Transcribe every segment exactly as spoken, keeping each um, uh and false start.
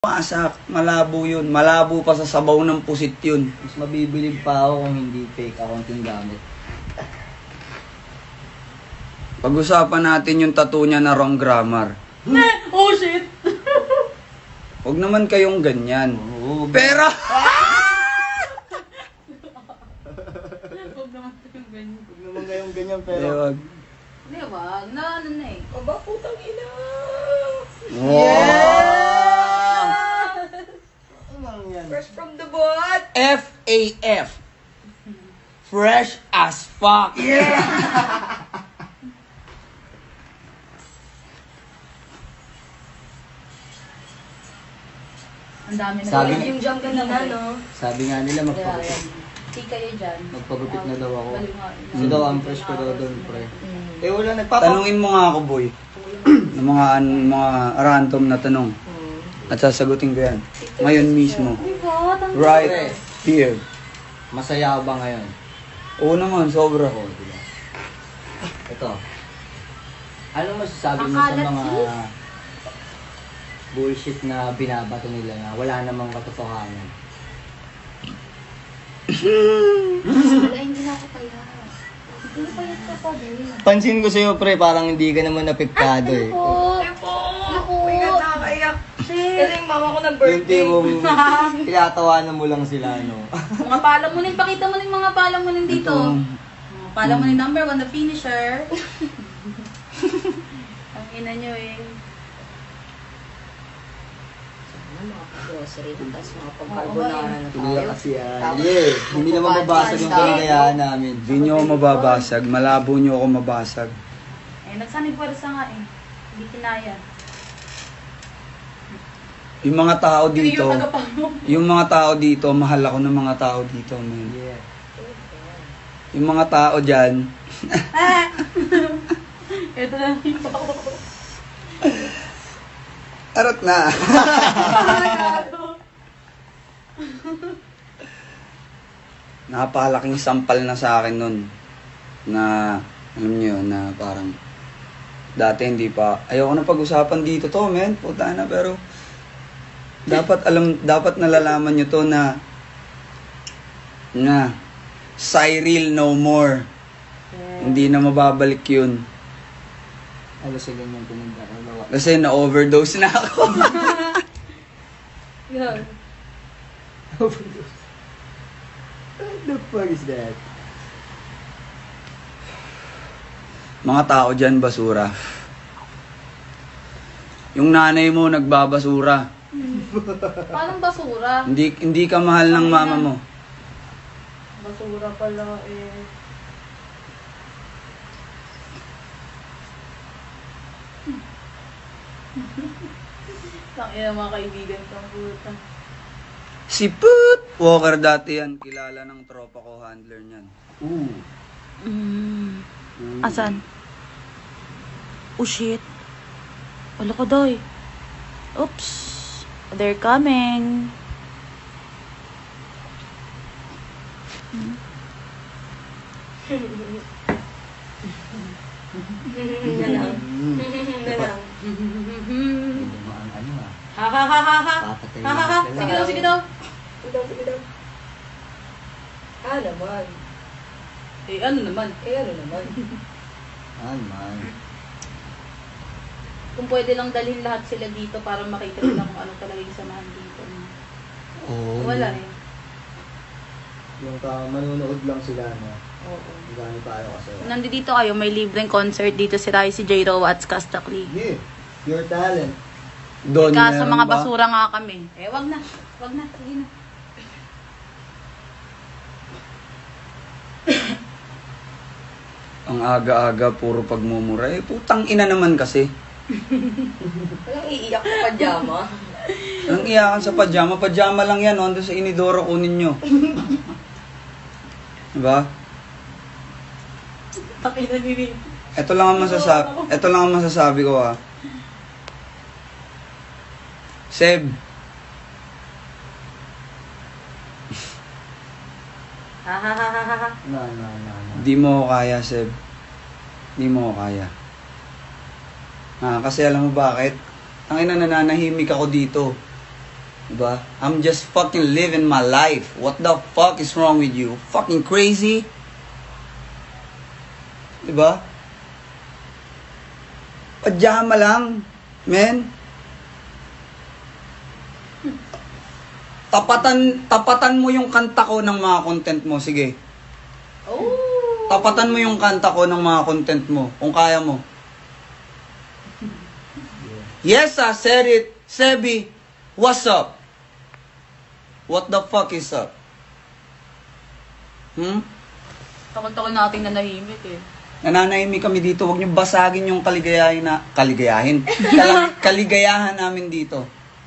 Masak, malabo yun. Malabo pa sa sabaw ng pusit yun. Mas mabibilib pa ako kung hindi fake account yung gamit. Pag-usapan natin yung tattoo niya na wrong grammar. Oh shit! Huwag naman kayong ganyan. Oo. Pera! Huwag naman kayong ganyan. Huwag naman kayong ganyan Di, pero... wag. Hindi, wag. Na ano na eh. Aba, putang ina! Wow! Ano lang yan? Fresh from the bot! F A F. Fresh as fuck. Ang dami na. Sabi- Sabi yung jump kanina, no? Sabi nga nila Kaya magpagupit. yan. Hindi kayo dyan. Magpagupit na daw ako. Baliw nga. Kasi daw ang fresh ko daw doon, pre. Mm. Eh wala nagpapa... Tanungin mo nga ako, boy. Ng mga, an- mga random na tanong. At sasagutin ko yan. Ngayon mismo. Di ba? Tanggal. Right here. Masaya ka ba ngayon? Oo naman, sobra. Oo, diba? Ito. Ano masasabi mo sa Akalat, mga sis. bullshit na binabato nila na wala namang katotohanan? Wala, hindi na ako kaya. Hindi payat ka pa din. Pansin ko sa'yo, pre, parang hindi ka naman napiktado eh. Ako. Ay po! Ako. Oh my God, nakakaiyak. Kasi yung mama ko ng Yung birthday. tipong tinatawanan mo lang sila, no? Mga palamunin, pakita mo yung mga palamunin dito. Ito. Mga palamunin number one, the finisher. Ang ina nyo eh. Ano, mga grocery, tapos mga Oo, pang-carbonara na Hindi tayo. kasi yan. Tapos, Yeah, hindi naman mabasag yung kaligayahan namin. Hindi nyo ako mababasag. Malabo nyo ako mabasag. Eh, nagsanib pwersa nga eh. Hindi kinaya. Yung mga tao dito, Yung tagapamo. yung mga tao dito, mahal ako ng mga tao dito, man. Yeah. Yung mga tao dyan, Ito na yung arot na. Napakalaking sampal na sa akin nun. Na, alam nyo, na parang, dati hindi pa, ayoko na pag-usapan dito to, men. Puta na, pero, dapat alam, dapat nalalaman nyo to na, na, Cyril no more. Hindi na mababalik yun. Ano sa ganyan pumunta? Ano? Kasi na-overdose na ako. Yan. What the fuck is that? Mga tao dyan, basura. Yung nanay mo nagbabasura. Paano basura? Hindi hindi ka mahal ng mama mo. Basura pala eh. Tangina mga kaibigan ko, puta. Si Put Walker dati yan. Kilala ng tropa ko, handler niyan. Ooh. Mm. Ooh. Asan? Oh shit. Wala ko doy. Oops. They're coming. Na lang. Mm. Na lang. Hindi mo ang ano ah. Ha ha ha ha ha. Papatayin Ha ha ha. sila. Sige daw, sige daw. Sige daw, sige daw. Ah, naman. Eh ano naman? Eh, ano naman. Ah, man. Kung pwede lang dalhin lahat sila dito para makita nila kung ano talaga yung samahan dito. Oo. Wala eh. Yung ka, manunood lang sila, no? Oo. Hindi gano'n tayo kasi. Nandito kayo, may libreng concert dito si Rai, si J-Ro at Kastakli. Yeah. Your talent. Doon Kaso meron mga ba? basura nga kami. Eh, wag na. Wag na. Sige na. Ang aga-aga, puro pagmumura. Eh, putang ina naman kasi. Walang iiyak na pajama. Anong iyakan sa pajama? Pajama lang yan. Onda sa inidoro kunin nyo. Diba? Pakita ni Ito lang ang masasabi, ito lang ang masasabi ko ha. Seb, Ha ha ha ha ha. No, no, no, no. di mo ko kaya, Seb. Di mo ko kaya. Ah, kasi alam mo bakit? Ang ina nananahimik ako dito. Diba? I'm just fucking living my life. What the fuck is wrong with you? Fucking crazy? Diba? Pajama lang, men. Tapatan, tapatan mo yung kanta ko ng mga content mo. Sige. Oh! Tapatan mo yung kanta ko ng mga content mo. Kung kaya mo. Yes, I said it. Sebi, what's up? What the fuck is up? Hmm? Takot-takot nating nanahimik eh. Nananahimik kami dito. Huwag niyo basagin yung kaligayahin na... Kaligayahin? Kal- kaligayahan namin dito.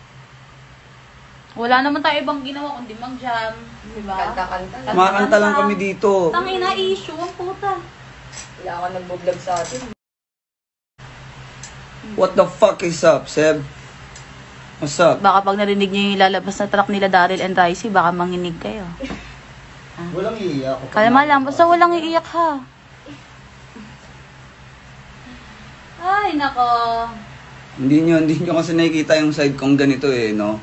Wala naman tayo ibang ginawa kundi mag-jam. Diba? Kanta-kanta lang. Makakanta lang kami dito. Tangina issue, ang puta. Wala ka nagbo-vlog sa atin. What the fuck is up, Seb? What's up? Baka pag narinig niyo yung lalabas na truck nila Daryl and Ricey, baka manginig kayo. Walang iiyak. Kalma lang, basta walang iiyak ha. Ay, nako. Hindi nyo, hindi nyo kasi nakikita yung side kong ganito eh, no?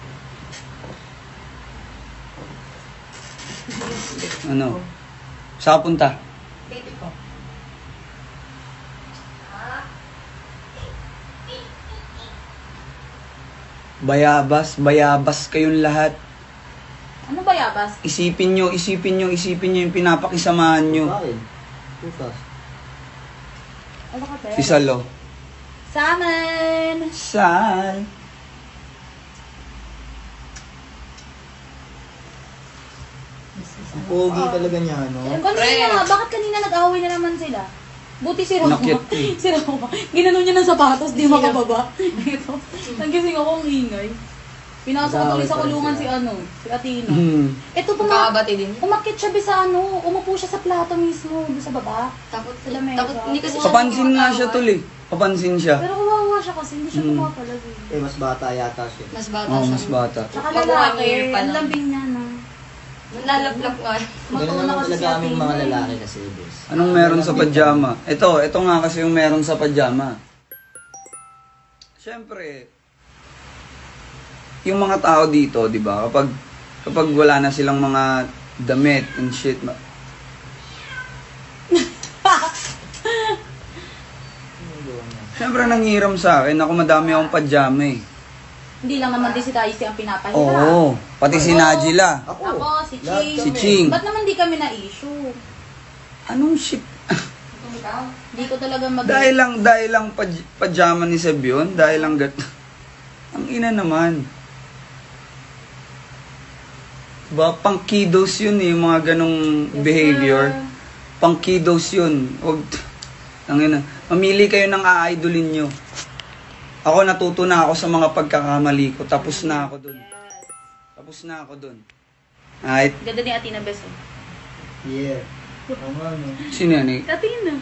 Ano? Saan ka punta? Baby ko. Bayabas, bayabas kayong lahat. Ano ba yabas? Isipin nyo, isipin nyo, isipin nyo yung pinapakisamahan nyo. Bakit? Putas. Ano ka, Si Salo. Salmon! Sal. Ang pogi talaga niya, no? Kanina nga, bakit kanina nag-away na naman sila? Buti si Roma. Nakyat eh. Si Roma. Ginano niya ng sapatos, di makababa. Ito. Nagising ako ang ingay. Pinasok ko tuloy sa kulungan si ano, si Athena. Hmm. Ito puma, Kakabati din. umakyat siya sa ano, umupo siya sa plato mismo, doon sa baba. Takot Sa lamesa. Takot, hindi kasi siya Papansin nga siya tumatawad. tuloy. Papansin siya. Pero kawawa siya kasi, hindi siya Hmm. pumapalag eh. Eh, mas bata yata siya. Mas bata Oo, siya. mas bata. Tsaka Mag- one lalaki, year pa ang lang. lambing niya na. Nalalaplap nga. Ganun Matuwa naman kasi si talaga aming mga Athena. lalaki kasi, boss. Anong meron sa pajama? Ito, ito nga kasi yung meron sa pajama. Siyempre, yung mga tao dito, di ba, kapag, kapag wala na silang mga damit and shit, ma- siyempre nanghiram sa akin, ako madami akong pajama eh. Hindi lang naman din si Daisy ang pinapahira. Oo, pati si Najila. Ako, Ako, si lahat Ching. Si kami. Ching. Ba't naman di kami na-issue? Anong shit? Di ko talaga mag- dahil lang, dahil lang paj- pajama ni Seb yun, dahil lang gat... Ang ina naman. Diba, pang kiddos yun eh, yung mga ganong Yes, behavior. sir. Pang kiddos yun. Huwag, ang ina. Mamili kayo ng a-idolin nyo. Ako natuto na ako sa mga pagkakamali ko. Tapos na ako dun. Tapos na ako dun. Alright? Ganda ni Athena Beso. Yeah. Oo nga, no? Sino yan eh? Athena.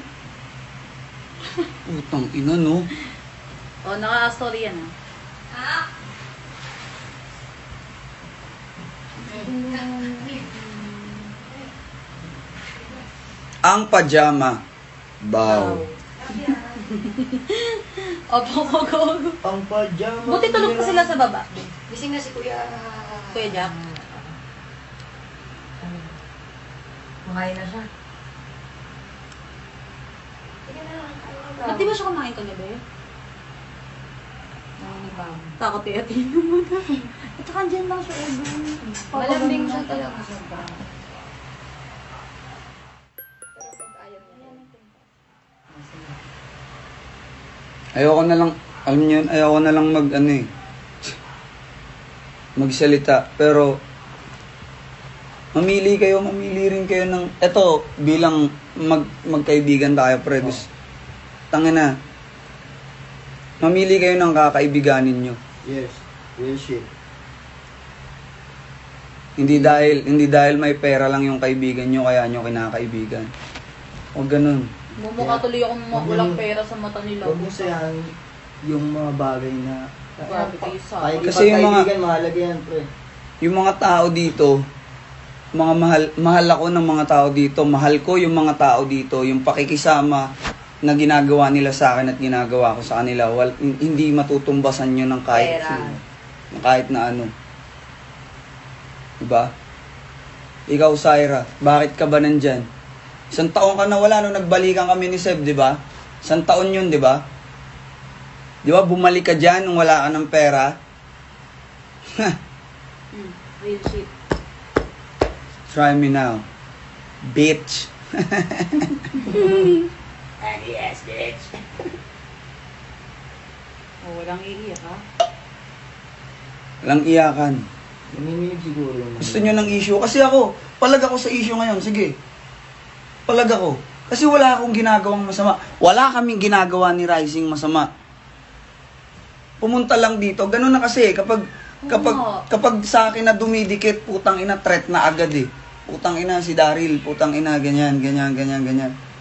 Putang ina no. Oh, naka-story yan ah. Ang pajama. Bow. Opo, opo, opo. Ang pajama. Buti tulog pa sila sa baba. Gising na si Kuya. Kuya Jack. Kumain na siya. Sige na. Ba't di ba siya kumain kagabi? Nanginibang. Takot eh, Athena mo na. At saka andyan lang siya, Edo. Malambing siya talaga. Sobra. Ayoko na lang, alam niyo yun, ayoko na lang mag, ano eh, magsalita. Pero, mamili kayo, mamili rin kayo ng, eto, bilang mag, magkaibigan tayo, Predus. Tangin na, mamili kayo ng kakaibiganin nyo. Yes. Real shit. Hindi dahil, hindi dahil may pera lang yung kaibigan nyo, kaya nyo kinakaibigan. O ganun. Mumukha tuloy akong mga walang pera sa mata nila. Huwag mo sayahan yung mga bagay na... Grabe kayo sa Ay, akin. Kasi yung mga- kaibigan, mahalaga yan, pre. Yung mga tao dito, mga mahal, mahal ako ng mga tao dito, mahal ko yung mga tao dito, yung pakikisama na ginagawa nila sa akin at ginagawa ko sa kanila, wal, hindi matutumbasan yun ng kahit, Pera. ng kahit na ano. Diba? Ikaw, Syra, bakit ka ba nandyan? Isang taon ka na wala nung nagbalikan kami ni Seb, di ba? Isang taon yun, di ba? Di ba, bumalik ka dyan nung wala ka ng pera? Hmm, real shit. Try me now. Bitch. Yes, bitch. Oh, walang iiyak ha? Walang iyakan. Namiminig siguro naman. Gusto nyo ng issue? Kasi ako, palag ako sa issue ngayon. Sige. Palag ako. Kasi wala akong ginagawang masama. Wala kaming ginagawa ni Rising masama. Pumunta lang dito. Ganun na kasi. Kapag, kapag, Oo. kapag sa akin na dumidikit, putang ina, threat na agad eh. Putang ina si Daryl. Putang ina, ganyan, ganyan, ganyan, ganyan.